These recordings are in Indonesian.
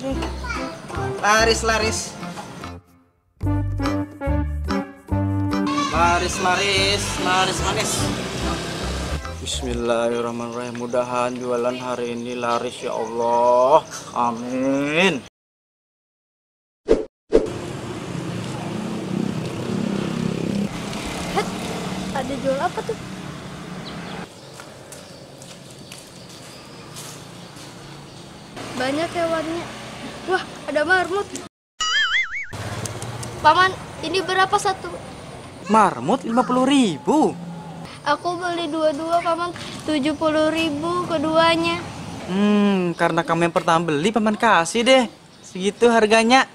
nih. Laris, laris. Laris, laris, laris manis. Bismillahirrahmanirrahim. Mudahan jualan hari ini laris ya Allah. Amin. Ada jual apa tuh? Banyak hewannya. Wah, ada marmut. Paman, ini berapa satu? Marmut 50.000. Aku beli dua-dua, Paman. 70.000 keduanya. Karena kamu yang pertama beli, paman kasih deh. Segitu harganya.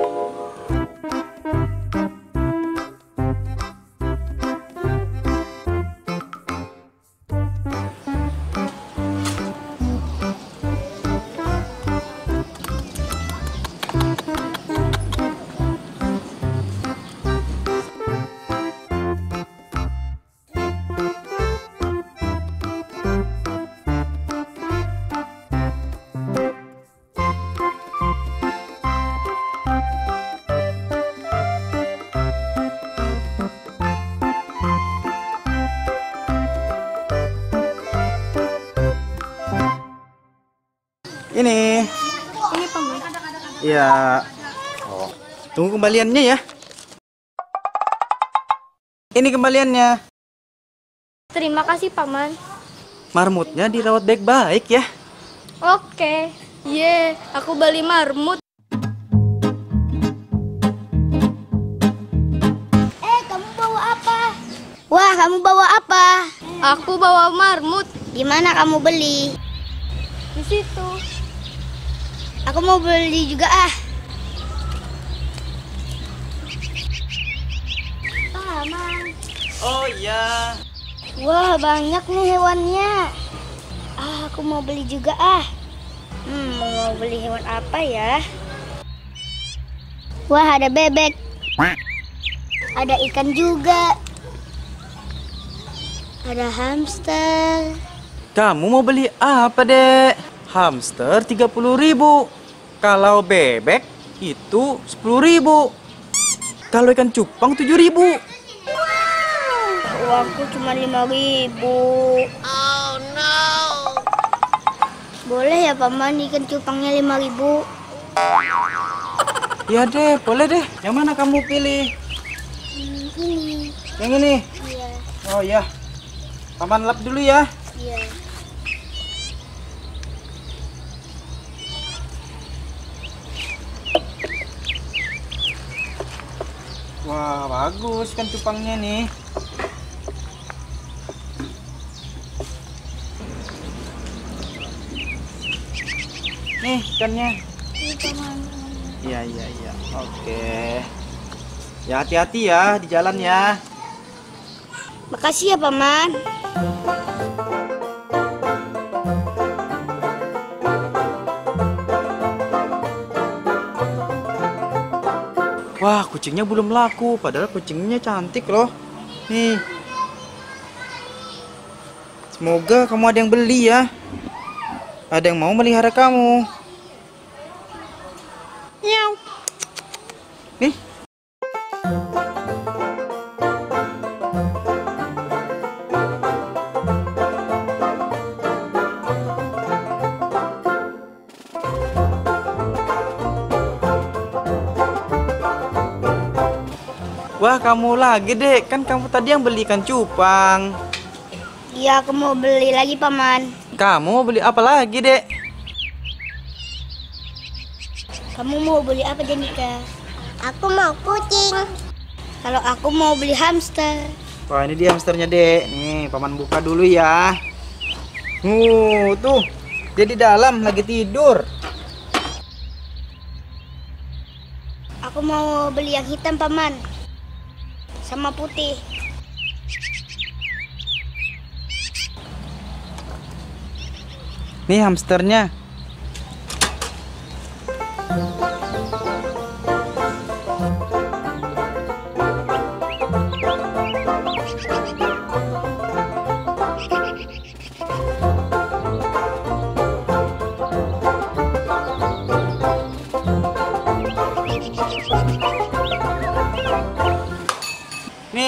Ini. Ini, Paman. Ya. Oh. Tunggu kembaliannya ya. Ini kembaliannya. Terima kasih, Paman. Marmutnya dirawat baik-baik ya. Oke. Aku beli marmut. Kamu bawa apa? Wah, kamu bawa apa? Aku bawa marmut. Di mana kamu beli? Di situ. Aku mau beli juga ah. Paman. Oh iya. Wah, banyak nih hewannya. Aku mau beli juga ah. Mau beli hewan apa ya? Wah, ada bebek. Ada ikan juga. Ada hamster. Kamu mau beli apa, Dek? Hamster 30.000. Kalau bebek itu 10.000. Kalau ikan cupang 7.000. Uangku cuma 5.000. Oh no. Boleh ya Paman, ikan cupangnya 5.000? Ya deh, boleh deh. Yang mana kamu pilih? Ini. Yang ini? Iya. Oh ya. Paman lap dulu ya. Iya. Wah, bagus kan cupangnya nih. Nih ikannya. Ini Paman. Iya, iya, iya. Oke. Ya hati-hati ya di jalan ya. Makasih ya Paman. Wah, kucingnya belum laku. Padahal kucingnya cantik loh. Nih. Semoga kamu ada yang beli ya. Ada yang mau melihara kamu. Miau. Nih. Wah, kamu lagi, Dek. Kan kamu tadi yang beli ikan cupang. Iya, aku mau beli lagi Paman. Kamu mau beli apa lagi, Dek? Kamu mau beli apa Jenika? Aku mau kucing. Kalau aku mau beli hamster. Wah, ini dia hamsternya, Dek. Nih, Paman buka dulu ya. Tuh. Dia di dalam lagi tidur. Aku mau beli yang hitam Paman. Sama putih. Nih hamsternya.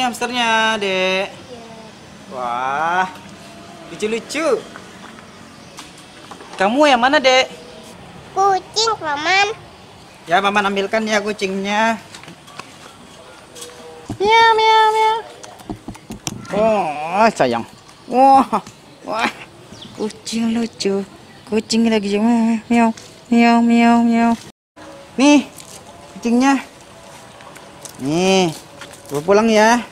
hamsternya, Dek. Wah, lucu-lucu. Kamu yang mana, Dek? Kucing, Paman. Ya, Paman ambilkan ya kucingnya. Miau, miau, miau. Oh, sayang. Wah, wah, kucing lucu. Kucing lagi miau, miau, miau, miau. Nih, kucingnya. Nih, gue pulang ya.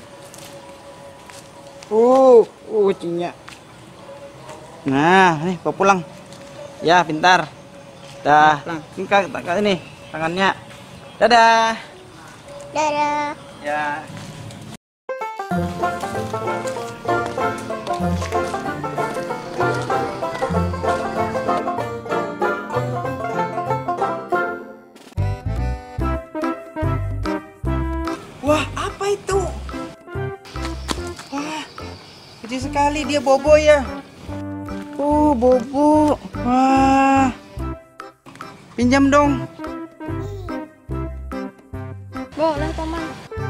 Kucingnya. Nah, nih gue pulang. Ya, pintar. Dah, ini tangannya. Dadah. Dadah. Ya. Wah, apa itu? Wah, kecil sekali dia, Bobo ya. Bobo. Wah. Pinjam dong. Boleh, Paman.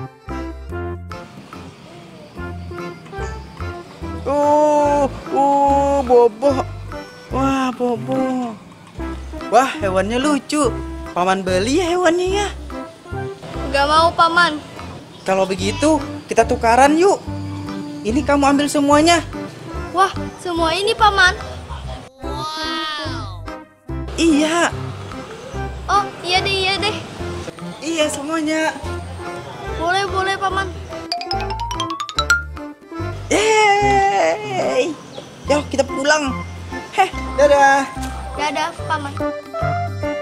Bobo. Wah, Bobo. Wah, hewannya lucu. Paman beli ya hewannya ya. Gak mau, Paman. Kalau begitu, kita tukaran yuk. Ini kamu ambil semuanya. Wah, semua ini, Paman. Iya. Oh, iya deh, iya deh. Iya, semuanya. Boleh, boleh, Paman. Yeay. Yuk, kita pulang. Dadah. Dadah, Paman.